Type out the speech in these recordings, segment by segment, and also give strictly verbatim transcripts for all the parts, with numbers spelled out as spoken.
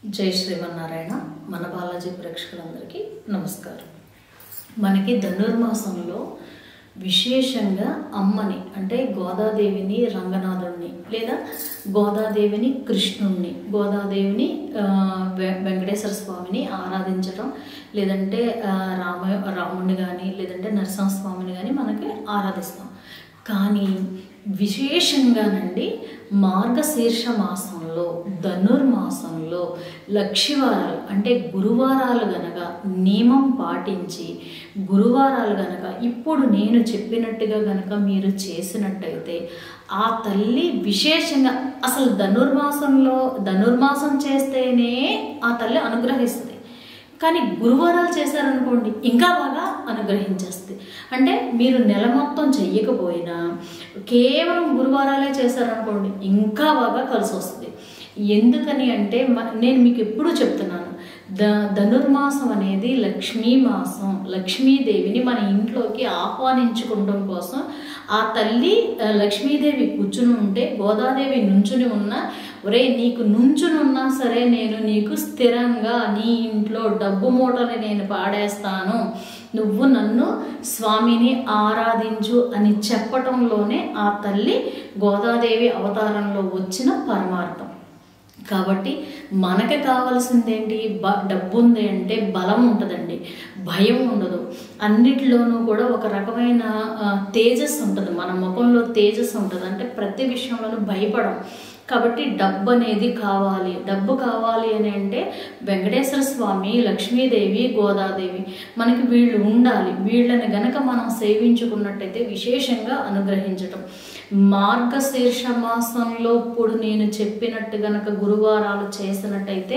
జై శ్రీమన్నారాయణ. మన బాలాజీ ప్రేక్షకులందరికీ నమస్కారం. మనకి ధనుర్మాసంలో విశేషంగా అమ్మని అంటే గోదాదేవిని రంగనాథుడిని లేదా గోదాదేవిని కృష్ణుణ్ణి గోదాదేవిని వెంకటేశ్వర స్వామిని ఆరాధించడం, లేదంటే రామ రాముడిని కానీ లేదంటే నరసింహస్వామిని కానీ మనకి ఆరాధిస్తాం. కానీ విశేషంగానండి మార్గశీర్ష మాసంలో ధనుర్మాసంలో లక్షివారాలు అంటే గురువారాలు గనక నియమం పాటించి గురువారాలు గనక ఇప్పుడు నేను చెప్పినట్టుగా గనక మీరు చేసినట్టయితే ఆ తల్లి విశేషంగా అసలు ధనుర్మాసంలో ధనుర్మాసం చేస్తేనే ఆ తల్లి అనుగ్రహిస్తుంది. కానీ గురువారాలు చేశారనుకోండి ఇంకా బాగా అనుగ్రహించేస్తుంది. అంటే మీరు నెల మొత్తం చెయ్యకపోయినా కేవలం గురువారాలే చేశారనుకోండి ఇంకా బాగా కలిసి వస్తుంది. ఎందుకని అంటే నేను మీకు ఎప్పుడూ చెప్తున్నాను, ద ధనుర్మాసం అనేది లక్ష్మీ మాసం. లక్ష్మీదేవిని మన ఇంట్లోకి ఆహ్వానించుకోవడం కోసం ఆ తల్లి లక్ష్మీదేవి కూర్చుని ఉంటే గోదాదేవి నుంచుని ఉన్నా, ఒరే నీకు నుంచుని ఉన్నా సరే నేను నీకు స్థిరంగా నీ ఇంట్లో డబ్బు మూటని నేను పాడేస్తాను, నువ్వు నన్ను స్వామిని ఆరాధించు అని చెప్పటంలోనే ఆ తల్లి గోదాదేవి అవతారంలో వచ్చిన పరమార్థం. కాబట్టి మనకి కావాల్సిందేంటి? బ డబ్బు ఉంది అంటే బలం ఉంటుందండి, భయం ఉండదు. అన్నిటిలోనూ కూడా ఒక రకమైన తేజస్సు ఉంటుంది, మన ముఖంలో తేజస్సు ఉంటుంది. అంటే ప్రతి విషయంలోనూ భయపడం. కాబట్టి డబ్బు అనేది కావాలి. డబ్బు కావాలి అని అంటే వెంకటేశ్వర స్వామి, లక్ష్మీదేవి, గోదాదేవి మనకి వీళ్ళు ఉండాలి. వీళ్ళని గనక మనం సేవించుకున్నట్టయితే విశేషంగా అనుగ్రహించటం. మార్గశీర్ష మాసంలో ఇప్పుడు నేను చెప్పినట్టు గనక గురువారాలు చేసినట్టయితే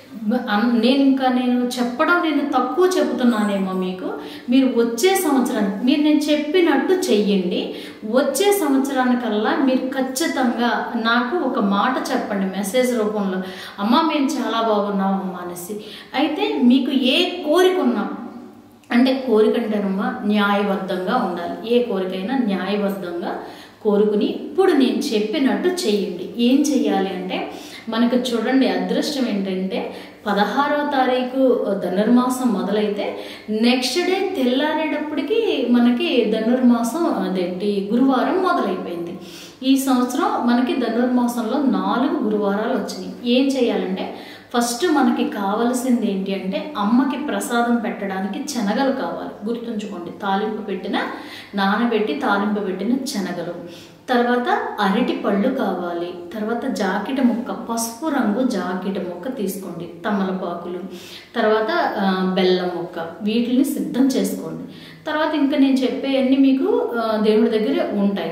నేను ఇంకా నేను చెప్పడం నేను తక్కువ చెబుతున్నానేమో మీకు. మీరు వచ్చే సంవత్సరానికి మీరు నేను చెప్పినట్టు చెయ్యండి. వచ్చే సంవత్సరానికల్లా మీరు ఖచ్చితంగా నాకు ఒక మాట చెప్పండి మెసేజ్ రూపంలో, అమ్మ మేము చాలా బాగున్నాం అమ్మ అనేసి. అయితే మీకు ఏ కోరిక ఉన్నా అంటే కోరికంటేనమ్మా న్యాయబద్ధంగా ఉండాలి. ఏ కోరికైనా న్యాయబద్ధంగా కోరుకుని ఇప్పుడు నేను చెప్పినట్టు చెయ్యండి. ఏం చెయ్యాలి అంటే మనకు చూడండి అదృష్టం ఏంటంటే పదహారవ తారీఖు ధనుర్మాసం మొదలైతే నెక్స్ట్ డే తెల్లారేటప్పటికి మనకి ధనుర్మాసం అదేంటి గురువారం మొదలైపోయింది. ఈ సంవత్సరం మనకి ధనుర్మాసంలో నాలుగు గురువారాలు వచ్చినాయి. ఏం చేయాలంటే ఫస్ట్ మనకి కావాల్సింది ఏంటి అంటే అమ్మకి ప్రసాదం పెట్టడానికి శనగలు కావాలి. గుర్తుంచుకోండి, తాలింపు పెట్టిన నానబెట్టి తాలింపు పెట్టిన శనగలు. తర్వాత అరటి పళ్ళు కావాలి. తర్వాత జాకెట్ ముక్క, పసుపు రంగు జాకెట్ ముక్క తీసుకోండి. తమలపాకులు, తర్వాత బెల్లం ముక్క, వీటిని సిద్ధం చేసుకోండి. తర్వాత ఇంకా నేను చెప్పేవన్నీ మీకు దేవుడి దగ్గర ఉంటాయి.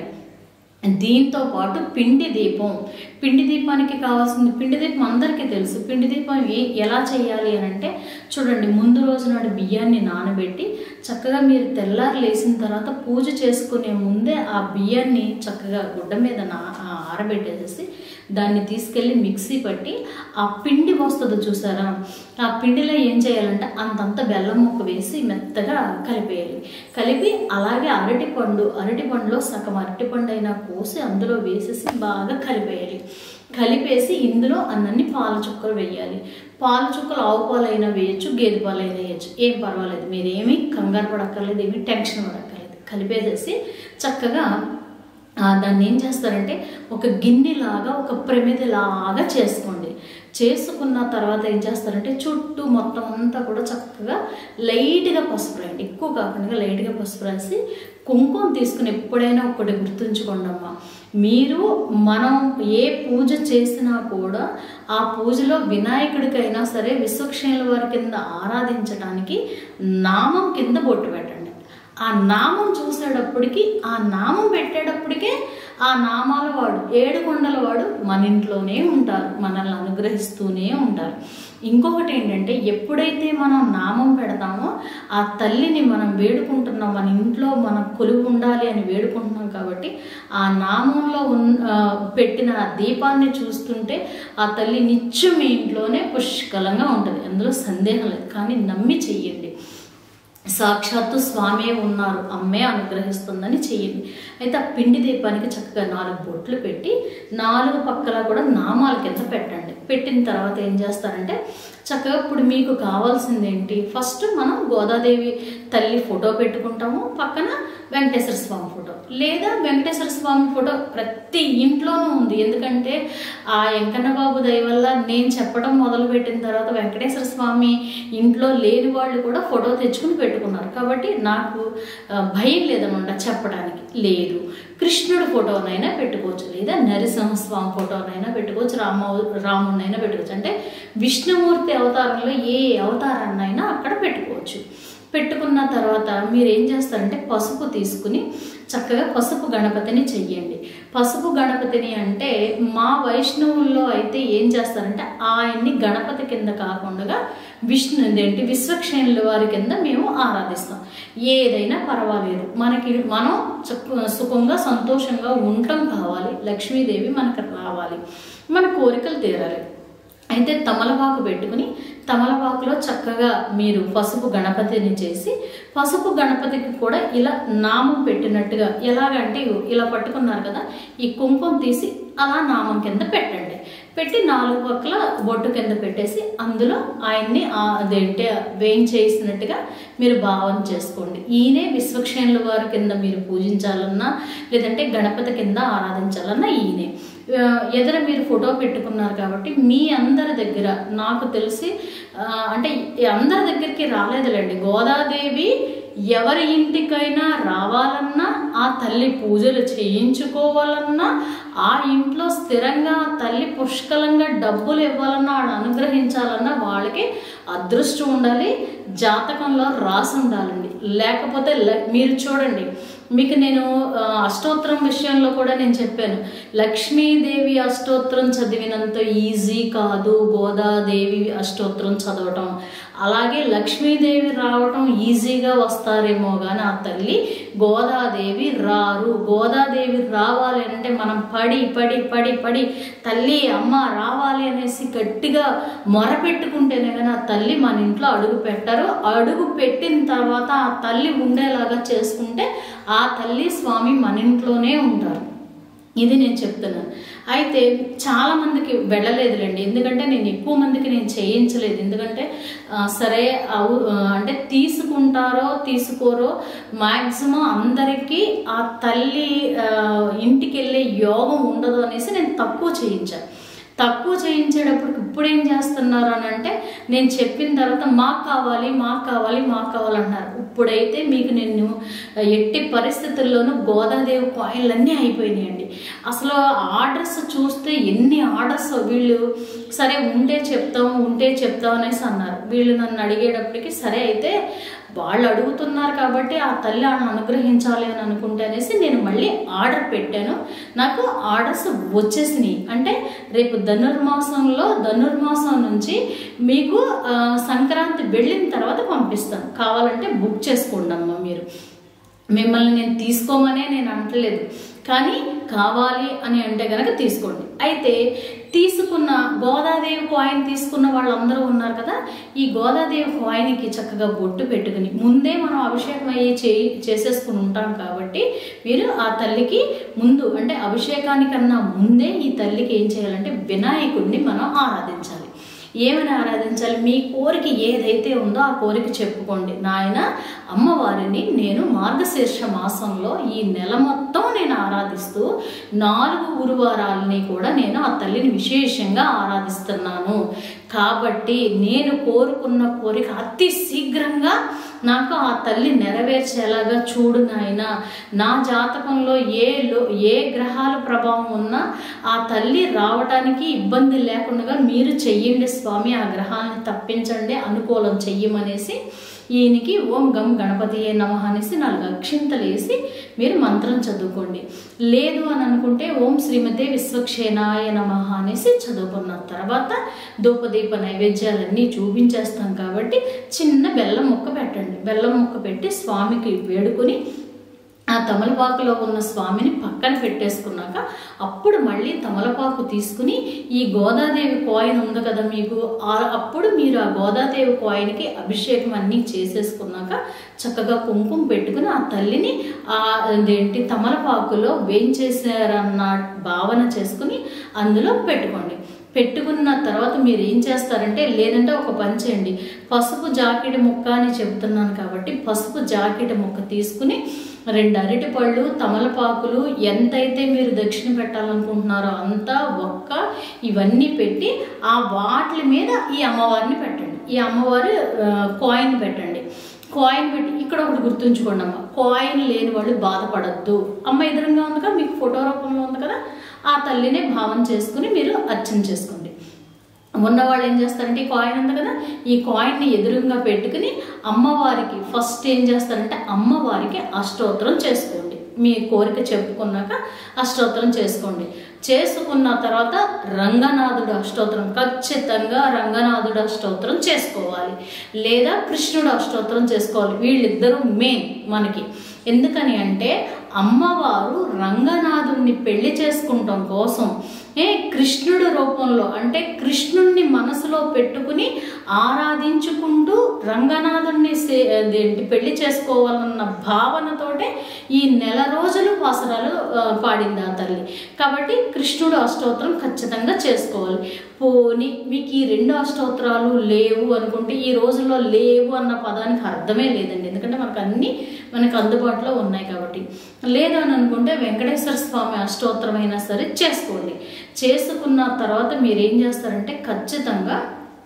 దీంతో పాటు పిండి దీపం. పిండి దీపానికి కావాల్సింది, పిండి దీపం అందరికీ తెలుసు. పిండి దీపం ఏ ఎలా చేయాలి అని అంటే చూడండి, ముందు రోజు నాడు బియ్యాన్ని నానబెట్టి చక్కగా మీరు తెల్లారు లేచిన తర్వాత పూజ చేసుకునే ముందే ఆ బియ్యాన్ని చక్కగా గుడ్డ మీద నా ఆరబెట్టేసేసి దాన్ని తీసుకెళ్ళి మిక్సీ పట్టి ఆ పిండి వస్తుంది చూసారా, ఆ పిండిలో ఏం చేయాలంటే అంతంత బెల్లం ముక్క వేసి మెత్తగా కలిపేయాలి. కలిపి అలాగే అరటి పండు అరటి పండులో సగం అరటి పండు అయినా కోసి అందులో వేసేసి బాగా కలిపేయాలి. కలిపేసి ఇందులో అన్నీ పాల చుక్కలు వేయాలి. పాల చుక్కలు ఆవు పాలైనా వేయచ్చు, గేదె పాలైనా వేయచ్చు, ఏం పర్వాలేదు. మీరేమీ కంగారు పడక్కర్లేదు, ఏమీ టెన్షన్ పడక్కర్లేదు. కలిపేసేసి చక్కగా దాన్ని ఏం చేస్తారంటే ఒక గిన్నెలాగా ఒక ప్రమిదిలాగా చేసుకోండి. చేసుకున్న తర్వాత ఏం చేస్తారంటే చుట్టూ మొత్తం అంతా కూడా చక్కగా లైట్గా పసుపు రాయండి, ఎక్కువ కాకుండా లైట్గా పసుపు రాసి కుంకుమ తీసుకుని ఎప్పుడైనా ఒకటి గుర్తుంచుకోండి అమ్మ, మీరు మనం ఏ పూజ చేసినా కూడా ఆ పూజలో వినాయకుడికైనా సరే విశ్వక్షేణుల వారి కింద ఆరాధించడానికి నామం కింద బొట్టు పెట్టండి. ఆ నామం చూసేటప్పటికి ఆ నామం పెట్టేటప్పటికే ఆ నామాల వాడు ఏడు కొండల వాడు మన ఇంట్లోనే ఉంటారు, మనల్ని అనుగ్రహిస్తూనే ఉంటారు. ఇంకొకటి ఏంటంటే ఎప్పుడైతే మనం నామం పెడతామో ఆ తల్లిని మనం వేడుకుంటున్నాం, మన ఇంట్లో మనం కొలువు ఉండాలి అని వేడుకుంటున్నాం. కాబట్టి ఆ నామంలో ఉన్న పెట్టిన దీపాన్ని చూస్తుంటే ఆ తల్లి నిత్యం మీ ఇంట్లోనే పుష్కలంగా ఉంటుంది, అందులో సందేహం లేదు. కానీ నమ్మి చెయ్యండి. సాక్షాత్తు స్వామే ఉన్నారు, అమ్మే అనుగ్రహిస్తుందని చెయ్యండి. అయితే ఆ పిండి దీపానికి చక్కగా నాలుగు బొట్లు పెట్టి నాలుగు పక్కల కూడా నామాల కింద పెట్టండి. పెట్టిన తర్వాత ఏం చేస్తారంటే చక్కగా ఇప్పుడు మీకు కావాల్సింది ఏంటి, ఫస్ట్ మనం గోదాదేవి తల్లి ఫోటో పెట్టుకుంటాము, పక్కన వెంకటేశ్వర స్వామి ఫోటో, లేదా వెంకటేశ్వర స్వామి ఫోటో ప్రతి ఇంట్లోనూ ఉంది. ఎందుకంటే ఆ వెంకన్న బాబు దయ వల్ల నేను చెప్పడం మొదలు పెట్టిన తర్వాత వెంకటేశ్వర స్వామి ఇంట్లో లేని వాళ్ళు కూడా ఫోటో తెచ్చుకుని పెట్టుకున్నారు. కాబట్టి నాకు భయం లేదనమాట చెప్పడానికి. లేదు, కృష్ణుడు ఫోటోనైనా పెట్టుకోవచ్చు, లేదా నరసింహస్వామి ఫోటోనైనా పెట్టుకోవచ్చు, రామ రాముడినైనా పెట్టుకోవచ్చు. అంటే విష్ణుమూర్తి అవతారంలో ఏ అవతారాన్నైనా అక్కడ పెట్టుకోవచ్చు. పెట్టుకున్న తర్వాత మీరు ఏం చేస్తారంటే పసుపు తీసుకుని చక్కగా పసుపు గణపతిని చెయ్యండి. పసుపు గణపతిని అంటే మా వైష్ణవుల్లో అయితే ఏం చేస్తారంటే ఆయన్ని గణపతి కింద కాకుండా విష్ణు ఏంటి విశ్వక్షేణుల వారి కింద మేము ఆరాధిస్తాం. ఏదైనా పర్వాలేదు, మనకి మనం సుఖంగా సంతోషంగా ఉండటం కావాలి, లక్ష్మీదేవి మనకు రావాలి, మన కోరికలు తీరాలి. అయితే తమలపాకు పెట్టుకుని తమలపాకులో చక్కగా మీరు పసుపు గణపతిని చేసి పసుపు గణపతికి కూడా ఇలా నామం పెట్టినట్టుగా, ఎలాగంటే ఇలా పట్టుకున్నారు కదా, ఈ కుంకుమ తీసి అలా నామం కింద పెట్టండి. పెట్టి నాలుగు పక్కల బొట్టు కింద పెట్టేసి అందులో ఆయన్ని అదేంటే వేయించేసినట్టుగా మీరు భావన చేసుకోండి. ఈయనే విశ్వక్షేణుల వారి కింద మీరు పూజించాలన్నా లేదంటే గణపతి కింద ఆరాధించాలన్నా ఈయనే. ఎదుర మీరు ఫోటో పెట్టుకున్నారు కాబట్టి మీ అందరి దగ్గర నాకు తెలిసి అంటే అందరి దగ్గరికి రాలేదులేండి, గోదాదేవి ఎవరి ఇంటికైనా రావాలన్నా ఆ తల్లి పూజలు చేయించుకోవాలన్నా ఆ ఇంట్లో స్థిరంగా తల్లి పుష్కలంగా డబ్బులు ఇవ్వాలన్నా వాళ్ళు అనుగ్రహించాలన్నా వాళ్ళకి అదృష్టం ఉండాలి, జాతకంలో రాసి ఉండాలండి. లేకపోతే మీరు చూడండి, మీకు నేను అష్టోత్తరం విషయంలో కూడా నేను చెప్పాను, లక్ష్మీదేవి అష్టోత్తరం చదివినంత ఈజీ కాదు గోదాదేవి అష్టోత్తరం చదవటం. అలాగే లక్ష్మీదేవి రావటం ఈజీగా వస్తారేమో కానీ ఆ తల్లి గోదాదేవి రారు. గోదాదేవి రావాలి అంటే మనం పడి పడి పడి పడి తల్లి అమ్మ రావాలి అనేసి గట్టిగా మొరపెట్టుకుంటేనే కానీ ఆ తల్లి మన ఇంట్లో అడుగు పెట్టరు. అడుగు పెట్టిన తర్వాత ఆ తల్లి ఉండేలాగా చేసుకుంటే ఆ తల్లి స్వామి మన ఇంట్లోనే ఉంటారు. ఇది నేను చెప్తున్నాను. అయితే చాలామందికి వెళ్ళలేదులేండి, ఎందుకంటే నేను ఎక్కువ మందికి నేను చేయించలేదు. ఎందుకంటే సరే అవు అంటే తీసుకుంటారో తీసుకోరో మ్యాక్సిమం అందరికీ ఆ తల్లి ఇంటికి వెళ్ళే యోగం ఉండదు అనేసి నేను తక్కువ చేయించాను. తక్కువ చేయించేటప్పుడు ఇప్పుడు ఏం చేస్తున్నారు అని అంటే నేను చెప్పిన తర్వాత మాకు కావాలి మాకు కావాలి మాకు కావాలన్నారు. ఇప్పుడైతే మీకు నేను ఎట్టి పరిస్థితుల్లోనూ గోదాదేవి కాయిన్లన్నీ అయిపోయినాయండి. అసలు ఆర్డర్స్ చూస్తే ఎన్ని ఆర్డర్స్, వీళ్ళు సరే ఉంటే చెప్తాం ఉంటే చెప్తాం అనేసి అన్నారు. వీళ్ళు నన్ను అడిగేటప్పటికి సరే అయితే వాళ్ళు అడుగుతున్నారు కాబట్టి ఆ తల్లి వాళ్ళని అనుగ్రహించాలి అని అనుకుంటే అనేసి నేను మళ్ళీ ఆర్డర్ పెట్టాను. నాకు ఆర్డర్స్ వచ్చేసినాయి. అంటే రేపు ధనుర్మాసంలో ధనుర్మాసం నుంచి మీకు సంక్రాంతి వెళ్ళిన తర్వాత పంపిస్తాను. కావాలంటే బుక్ చేసుకోండి అమ్మా. మీరు మిమ్మల్ని నేను తీసుకోమనే నేను అంటలేదు, కానీ కావాలి అని అంటే కనుక తీసుకోండి. అయితే తీసుకున్న గోదాదేవి కాయిన్ తీసుకున్న వాళ్ళందరూ ఉన్నారు కదా, ఈ గోదాదేవి కాయిన్కి చక్కగా బొట్టు పెట్టుకుని ముందే మనం అభిషేకం అయ్యి చేయి చేసేసుకుని ఉంటాం కాబట్టి మీరు ఆ తల్లికి ముందు అంటే అభిషేకానికన్నా ముందే ఈ తల్లికి ఏం చేయాలంటే వినాయకుడిని మనం ఆరాధించాలి. ఏమని ఆరాధించాలి? మీ కోరిక ఏదైతే ఉందో ఆ కోరిక చెప్పుకోండి. నాయన అమ్మవారిని నేను మార్గశీర్ష మాసంలో ఈ నెల మొత్తం నేను ఆరాధిస్తూ నాలుగు గురువారాలని కూడా నేను ఆ తల్లిని విశేషంగా ఆరాధిస్తున్నాను. కాబట్టి నేను కోరుకున్న కోరిక అతి శీఘ్రంగా నాకు ఆ తల్లి నెరవేర్చేలాగా చూడు నాయన. నా జాతకంలో ఏ లో ఏ గ్రహాల ప్రభావం ఉన్నా ఆ తల్లి రావడానికి ఇబ్బంది లేకుండా మీరు చెయ్యండి స్వామి, ఆ గ్రహాలను తప్పించండి, అనుకూలం చెయ్యమనేసి ఈయనకి ఓం గం గణపతియే నమః అనేసి నాలుగు అక్షింతలు వేసి మీరు మంత్రం చదువుకోండి. లేదు అని అనుకుంటే ఓం శ్రీమతే విశ్వక్షేణాయ నమః అనేసి చదువుకున్న తర్వాత ధూపదీప నైవేద్యాలన్నీ చూపించేస్తాం కాబట్టి చిన్న బెల్లం ముక్క పెట్టండి. బెల్లం ముక్క పెట్టి స్వామికి వేడుకొని ఆ తమలపాకులో ఉన్న స్వామిని పక్కన పెట్టేసుకున్నాక అప్పుడు మళ్ళీ తమలపాకు తీసుకుని ఈ గోదాదేవి కాయిన్ ఉంది కదా మీకు, అప్పుడు మీరు ఆ గోదాదేవి కాయిన్కి అభిషేకం అన్నీ చేసేసుకున్నాక చక్కగా కుంకుమ పెట్టుకుని ఆ తల్లిని ఆ అదేంటి తమలపాకులో వేయించేసారన్న భావన చేసుకుని అందులో పెట్టుకోండి. పెట్టుకున్న తర్వాత మీరు ఏం చేస్తారంటే, లేదంటే ఒక పని చేయండి, పసుపు జాకెట్ ముక్క అని చెబుతున్నాను కాబట్టి పసుపు జాకెట్ ముక్క తీసుకుని రెండు అరటి పళ్ళు, తమలపాకులు, ఎంతైతే మీరు దక్షిణ పెట్టాలనుకుంటున్నారో అంతా ఒక్క ఇవన్నీ పెట్టి ఆ వాటి మీద ఈ అమ్మవారిని పెట్టండి. ఈ అమ్మవారి కాయిన్ పెట్టండి. కాయిన్ పెట్టి ఇక్కడ ఒకటి గుర్తుంచుకోండి అమ్మ, కాయిన్ లేని వాళ్ళు బాధపడద్దు. అమ్మ ఎదురుగా ఉంది కదా, మీకు ఫోటో రూపంలో ఉంది కదా, ఆ తల్లినే భావం చేసుకుని మీరు అర్చన చేసుకోండి. ఉన్నవాళ్ళు ఏం చేస్తారంటే ఈ కాయిన్ ఉంది కదా, ఈ కాయిన్ని ఎదురుగా పెట్టుకుని అమ్మవారికి ఫస్ట్ ఏం చేస్తారంటే అమ్మవారికి అష్టోత్తరం చేసుకోండి. మీ కోరిక చెప్పుకున్నాక అష్టోత్తరం చేసుకోండి. చేసుకున్న తర్వాత రంగనాథుడు అష్టోత్తరం, ఖచ్చితంగా రంగనాథుడు అష్టోత్తరం చేసుకోవాలి, లేదా కృష్ణుడు అష్టోత్తరం చేసుకోవాలి. వీళ్ళిద్దరూ మెయిన్ మనకి. ఎందుకని అంటే అమ్మవారు రంగనాథుడిని పెళ్లి చేసుకుంటాం కోసం ఏ కృష్ణుడు రూపంలో అంటే కృష్ణుడిని మనసులో పెట్టుకుని ఆరాధించుకుంటూ రంగనాథుడిని అదేంటి పెళ్లి చేసుకోవాలన్న భావనతోటే ఈ నెల రోజులు పాసరాలు పాడింది ఆ తల్లి. కాబట్టి కృష్ణుడు అష్టోత్తరం ఖచ్చితంగా చేసుకోవాలి. పోని మీకు ఈ రెండు అష్టోత్తరాలు లేవు అనుకుంటే, ఈ రోజుల్లో లేవు అన్న పదానికి అర్థమే లేదండి, ఎందుకంటే మనకు అన్నీ మనకు అందుబాటులో ఉన్నాయి కాబట్టి. లేదు అని అనుకుంటే వెంకటేశ్వర స్వామి అష్టోత్తరం అయినా సరే చేసుకోండి. చేసుకున్న తర్వాత మీరు ఏం చేస్తారంటే ఖచ్చితంగా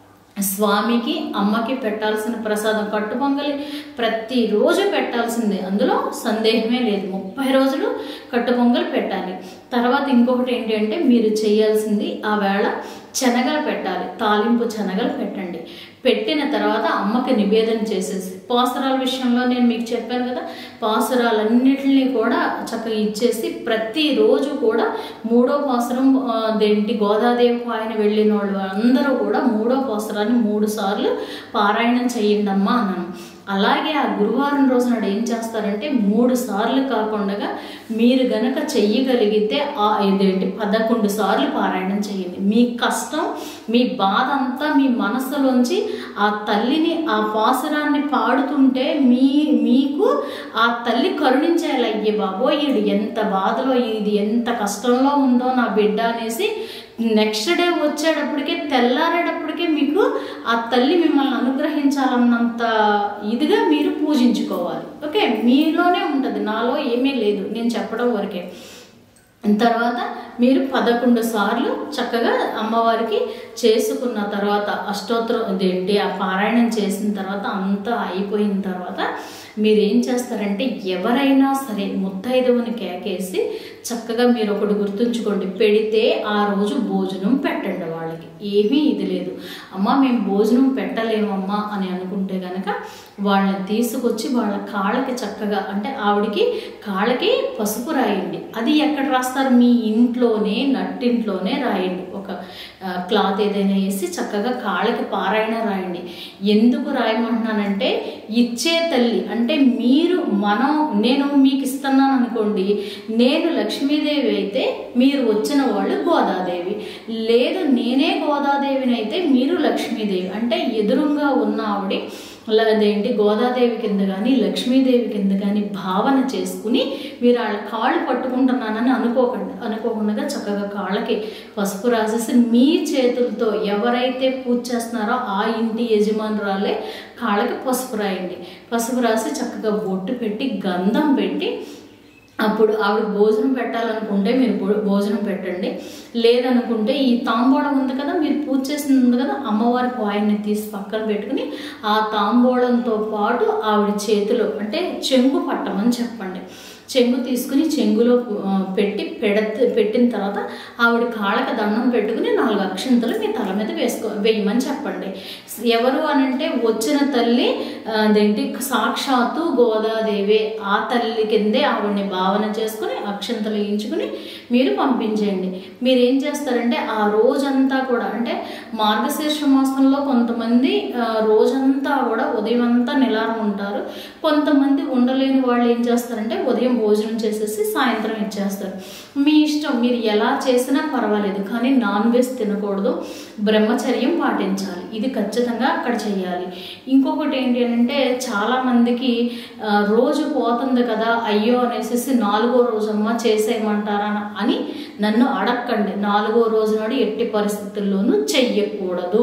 స్వామికి అమ్మకి పెట్టాల్సిన ప్రసాదం కట్టు పొంగలి ప్రతిరోజు పెట్టాల్సిందే, అందులో సందేహమే లేదు. ముప్పై రోజులు కట్టు పొంగలి పెట్టాలి. తర్వాత ఇంకొకటి ఏంటి అంటే మీరు చేయాల్సింది ఆ వేళ శనగలు పెట్టాలి, తాలింపు శనగలు పెట్టండి. పెట్టిన తర్వాత అమ్మకి నివేదన చేసేసి, పాసురాల విషయంలో నేను మీకు చెప్పాను కదా, పాసురాలన్నిటిని కూడా చక్కగా ఇచ్చేసి ప్రతిరోజు కూడా మూడో పాసురం అదేంటి గోదాదేవి ఆయన వెళ్ళిన వాళ్ళు అందరూ కూడా మూడో పాసురాన్ని మూడు సార్లు పారాయణం చేయండి అమ్మా అన్నాను. అలాగే ఆ గురువారం రోజు నాడు ఏం చేస్తారంటే మూడు సార్లు కాకుండా మీరు గనక చెయ్యగలిగితే ఆ ఇదేంటి పదకొండు సార్లు పారాయణం చేయండి. మీ కష్టం మీ బాధ అంతా మీ మనసులోంచి ఆ తల్లిని ఆ పాసురాన్ని పాడుతుంటే మీ మీకు ఆ తల్లి కరుణించేయాలి. అయ్యే బాబోయ్ ఈడు ఎంత బాధలో, ఇది ఎంత కష్టంలో ఉందో నా బిడ్డ అనేసి నెక్స్ట్ డే వచ్చేటప్పటికే తెల్లారేటప్పటికే మీకు ఆ తల్లి మిమ్మల్ని అనుగ్రహించాలన్నంత ఇదిగా మీరు పూజించుకోవాలి. ఓకే, మీలోనే ఉంటుంది, నాలో ఏమీ లేదు, నేను చెప్పడం వరకే. తర్వాత మీరు పదకొండు సార్లు చక్కగా అమ్మవారికి చేసుకున్న తర్వాత అష్టోత్తరం అదేంటి ఆ పారాయణం చేసిన తర్వాత అంతా అయిపోయిన తర్వాత మీరు ఏం చేస్తారంటే ఎవరైనా సరే ముత్తైదవుని కేకేసి చక్కగా మీరు ఒకటి గుర్తుంచుకోండి, పెడితే ఆ రోజు భోజనం పెట్టండి. వాళ్ళకి ఏమీ ఇది లేదు, అమ్మ మేము భోజనం పెట్టలేమమ్మా అని అనుకుంటే కనుక వాళ్ళని తీసుకొచ్చి వాళ్ళ కాళ్ళకి చక్కగా అంటే ఆవిడికి కాళ్ళకి పసుపు రాయండి. అది ఎక్కడ రాస్తారు? మీ ఇంట్లోనే నట్టింట్లోనే రాయండి. ఒక క్లాత్ ఏదైనా వేసి చక్కగా కాళ్ళకి పారాయణ రాయండి. ఎందుకు రాయమంటున్నానంటే ఇచ్చే తల్లి అంటే మీరు మనం నేను మీకు ఇస్తున్నాను అనుకోండి, నేను లక్ష్మీదేవి అయితే మీరు వచ్చిన వాళ్ళు గోదాదేవి, లేదు నేనే గోదాదేవిని అయితే మీరు లక్ష్మీదేవి. అంటే ఎదురుగా ఉన్న ఆవిడ అదేంటి గోదాదేవి కింద కానీ లక్ష్మీదేవి కింద కానీ భావన చేసుకుని మీరు వాళ్ళ కాళ్ళు పట్టుకుంటున్నానని అనుకోకండి. అనుకోకుండా చక్కగా కాళ్ళకి పసుపు రాసేసి మీ చేతులతో ఎవరైతే పూజ చేస్తున్నారో ఆ ఇంటి యజమానురాలే కాళ్ళకి పసుపు రాయండి. పసుపు రాసి చక్కగా బొట్టు పెట్టి గంధం పెట్టి అప్పుడు ఆవిడ భోజనం పెట్టాలనుకుంటే మీరు భోజనం పెట్టండి. లేదనుకుంటే ఈ తాంబూలం ఉంది కదా, మీరు పూజ చేసింది ఉంది కదా, అమ్మవారి కాయిన్ని తీసి పక్కన పెట్టుకుని ఆ తాంబూలంతో పాటు ఆవిడ చేతిలో అంటే చెంగు పట్టమని చెప్పండి. చెంగు తీసుకుని చెంగులో పెట్టి పెడ పెట్టిన తర్వాత ఆవిడ కాళ్ళకి దండం పెట్టుకుని నాలుగు అక్షంతలు మీ తల మీద వేసుకో వేయమని చెప్పండి. ఎవరు అనంటే వచ్చిన తల్లి అదేంటి సాక్షాత్తు గోదాదేవి, ఆ తల్లి కిందే ఆవిడని భావన చేసుకుని అక్షంతలు వేయించుకుని మీరు పంపించేయండి. మీరు ఏం చేస్తారంటే ఆ రోజంతా కూడా అంటే మార్గశీర్ష మాసంలో కొంతమంది రోజంతా కూడా ఉదయం అంతా నిలారం ఉంటారు, కొంతమంది ఉండలేని వాళ్ళు ఏం చేస్తారంటే ఉదయం భోజనం చేసేసి సాయంత్రం ఇచ్చేస్తారు. మీ ఇష్టం, మీరు ఎలా చేసినా పర్వాలేదు, కానీ నాన్ వెజ్ తినకూడదు, బ్రహ్మచర్యం పాటించాలి. ఇది ఖచ్చితంగా అక్కడ చేయాలి. ఇంకొకటి ఏంటి అంటే చాలామందికి రోజు పోతుంది కదా అయ్యో అనేసి నాలుగో రోజమ్మా చేసేయమంటారా అని నన్ను అడక్కండి. నాలుగో రోజు నాడు ఎట్టి పరిస్థితుల్లోనూ చెయ్యకూడదు.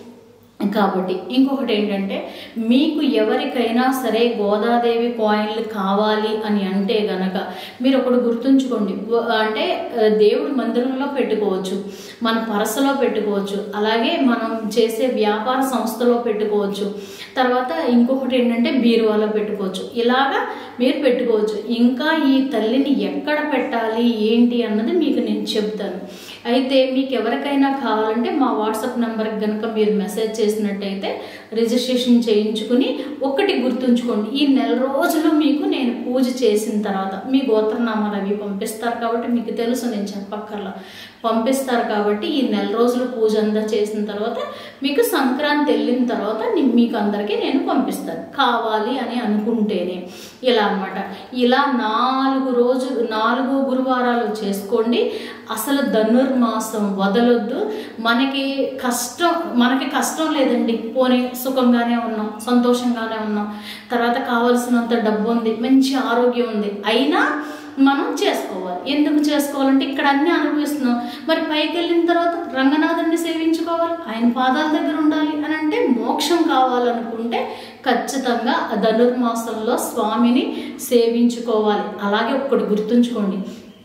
కాబట్టి ఇంకొకటి ఏంటంటే మీకు ఎవరికైనా సరే గోదాదేవి కాయిన్లు కావాలి అని అంటే గనక మీరు ఒకటి గుర్తుంచుకోండి. అంటే దేవుడి మందిరంలో పెట్టుకోవచ్చు, మన పరసలో పెట్టుకోవచ్చు, అలాగే మనం చేసే వ్యాపార సంస్థలో పెట్టుకోవచ్చు, తర్వాత ఇంకొకటి ఏంటంటే బీరువాలో పెట్టుకోవచ్చు. ఇలాగా మీరు పెట్టుకోవచ్చు. ఇంకా ఈ తల్లిని ఎక్కడ పెట్టాలి ఏంటి అన్నది మీకు నేను చెప్తాను. అయితే మీకు ఎవరికైనా కావాలంటే మా వాట్సాప్ నెంబర్కి కనుక మీరు మెసేజ్ చేసినట్టయితే రిజిస్ట్రేషన్ చేయించుకుని ఒక్కటి గుర్తుంచుకోండి, ఈ నెల రోజులు మీకు నేను పూజ చేసిన తర్వాత మీ గోత్రనామాలు అవి పంపిస్తారు కాబట్టి మీకు తెలుసు, నేను చెప్పక్కర్లా, పంపిస్తారు కాబట్టి ఈ నెల రోజులు పూజ అంతా చేసిన తర్వాత మీకు సంక్రాంతి వెళ్ళిన తర్వాత మీకు అందరికీ నేను పంపిస్తాను కావాలి అని అనుకుంటేనే. ఇలా అన్నమాట. ఇలా నాలుగు రోజులు నాలుగు గురువారాలు చేసుకోండి. అసలు ధనుర్మాసం వదలొద్దు. మనకి కష్టం మనకి కష్టం లేదండి, పోనీ సుఖంగానే ఉన్నాం, సంతోషంగానే ఉన్నాం, తర్వాత కావలసినంత డబ్బు ఉంది, మంచి ఆరోగ్యం ఉంది, అయినా మనం చేసుకోవాలి. ఎందుకు చేసుకోవాలంటే ఇక్కడ అన్ని అనుభవిస్తున్నాం. మరి పైకి వెళ్ళిన తర్వాత రంగనాథుడిని సేవించుకోవాలి, ఆయన పాదాల దగ్గర ఉండాలి అని అంటే మోక్షం కావాలనుకుంటే ఖచ్చితంగా ధనుర్మాసంలో స్వామిని సేవించుకోవాలి. అలాగే ఒక్కటి గుర్తుంచుకోండి,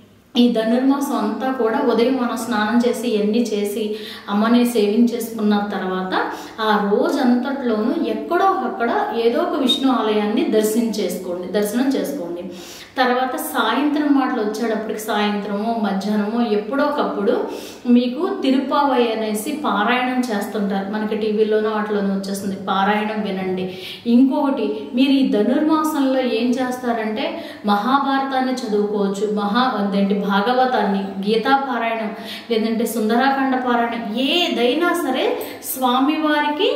ఈ ధనుర్మాసం అంతా కూడా ఉదయం మనం స్నానం చేసి ఎన్ని చేసి అమ్మని సేవించేసుకున్న తర్వాత ఆ రోజంతట్లోనూ ఎక్కడో అక్కడ ఏదో ఒక విష్ణు ఆలయాన్ని దర్శించేసుకోండి దర్శనం చేసుకోండి. తర్వాత సాయంత్రం మాటలు వచ్చేటప్పటికి సాయంత్రమో మధ్యాహ్నమో ఎప్పుడో ఒకప్పుడు మీకు తిరుపావై అనేసి పారాయణం చేస్తుంటారు, మనకి టీవీలోనో వాటిలోనూ వచ్చేస్తుంది, పారాయణం వినండి. ఇంకొకటి మీరు ఈ ధనుర్మాసంలో ఏం చేస్తారంటే మహాభారతాన్ని చదువుకోవచ్చు, మహా అదేంటి భాగవతాన్ని, గీతా పారాయణం, లేదంటే సుందరాఖండ పారాయణం, ఏదైనా సరే స్వామివారికి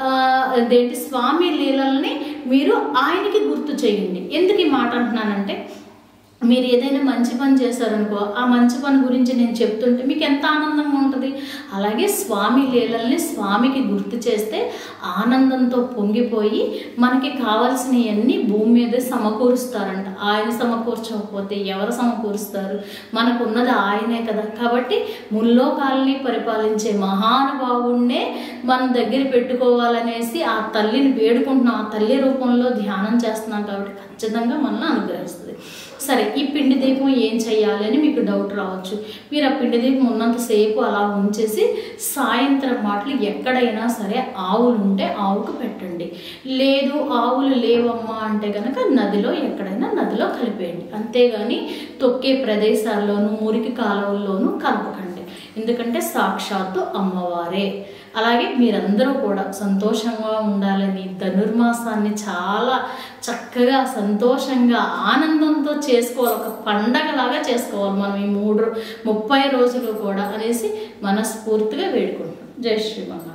అదేంటి స్వామి లీలల్ని మీరు ఆయనకి గుర్తు చేయండి. ఎందుకు ఈ మాట అంటున్నానంటే మీరు ఏదైనా మంచి పని చేశారనుకో, ఆ మంచి పని గురించి నేను చెప్తుంటే మీకు ఎంత ఆనందంగా ఉంటుంది. అలాగే స్వామి లీలల్ని స్వామికి గుర్తు చేస్తే ఆనందంతో పొంగిపోయి మనకి కావాల్సినవన్నీ భూమి మీదే సమకూరుస్తారంట. ఆయన సమకూర్చకపోతే ఎవరు సమకూరుస్తారు? మనకున్నది ఆయనే కదా. కాబట్టి ముల్లోకాలని పరిపాలించే మహానుభావుణ్ణే మన దగ్గర పెట్టుకోవాలనేసి ఆ తల్లిని వేడుకుంటున్నాం, ఆ తల్లి రూపంలో ధ్యానం చేస్తున్నాం కాబట్టి ఖచ్చితంగా మనల్ని అనుగ్రహిస్తుంది. సరే, ఈ పిండి దీపం ఏం చేయాలి అని మీకు డౌట్ రావచ్చు. మీరు ఆ పిండి దీపం ఉన్నంతసేపు అలా ఉంచేసి సాయంత్రం మాటలు ఎక్కడైనా సరే ఆవులు ఉంటే ఆవుకు పెట్టండి, లేదు ఆవులు లేవమ్మా అంటే కనుక నదిలో ఎక్కడైనా నదిలో కలిపేయండి. అంతేగాని తొక్కే ప్రదేశాల్లోనూ మురికి కాలువల్లోనూ కలపకండి, ఎందుకంటే సాక్షాత్తు అమ్మవారే. అలాగే మీరందరూ కూడా సంతోషంగా ఉండాలని ధనుర్మాసాన్ని చాలా చక్కగా సంతోషంగా ఆనందంతో చేసుకోవాలి, ఒక పండగలాగా చేసుకోవాలి మనం ఈ మూడు ముప్పై రోజులు కూడా అనేసి మనస్ఫూర్తిగా వేడుకుంటున్నాం. జై శ్రీమన్నారాయణ.